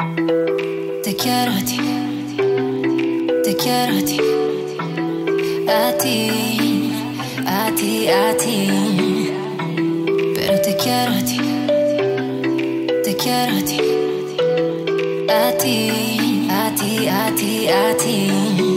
Te quiero a ti, te quiero a ti, a ti, a ti, a ti. Pero te quiero a ti, te quiero a ti, a ti, a ti, a ti, a ti.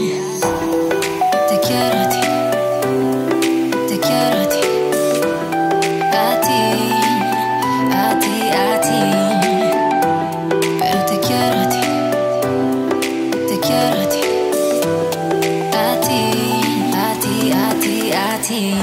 Te quiero a ti, te quiero a ti, a ti, a ti, a ti. Pero te quiero a ti, te quiero a ti, a ti, a ti, a ti, a ti.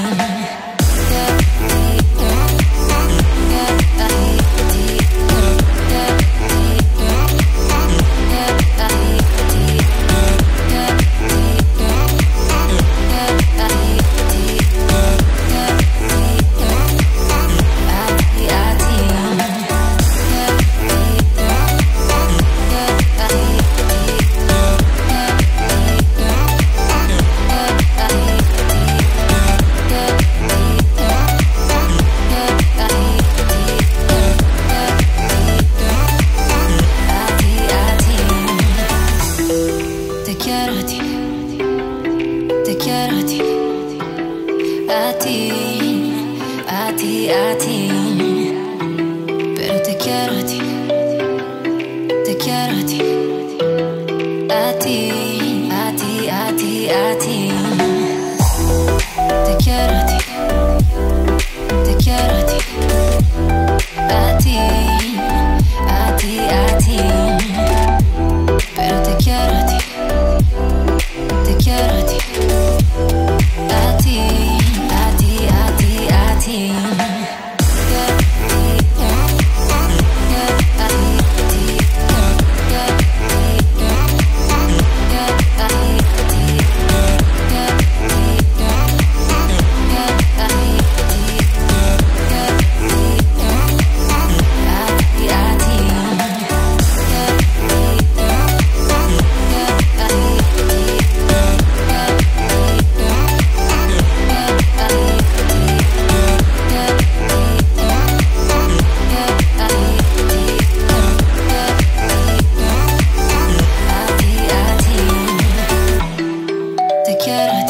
Te quiero a ti, te quiero a ti, a ti, a ti, a ti. Pero te quiero a ti, te quiero a ti, a ti, a ti, a ti, a ti. Te quiero a ti, te quiero a ti, a ti, a ti, a ti. Pero te quiero a ti, te quiero a ti, a ti, a ti, a ti, a ti. Te quiero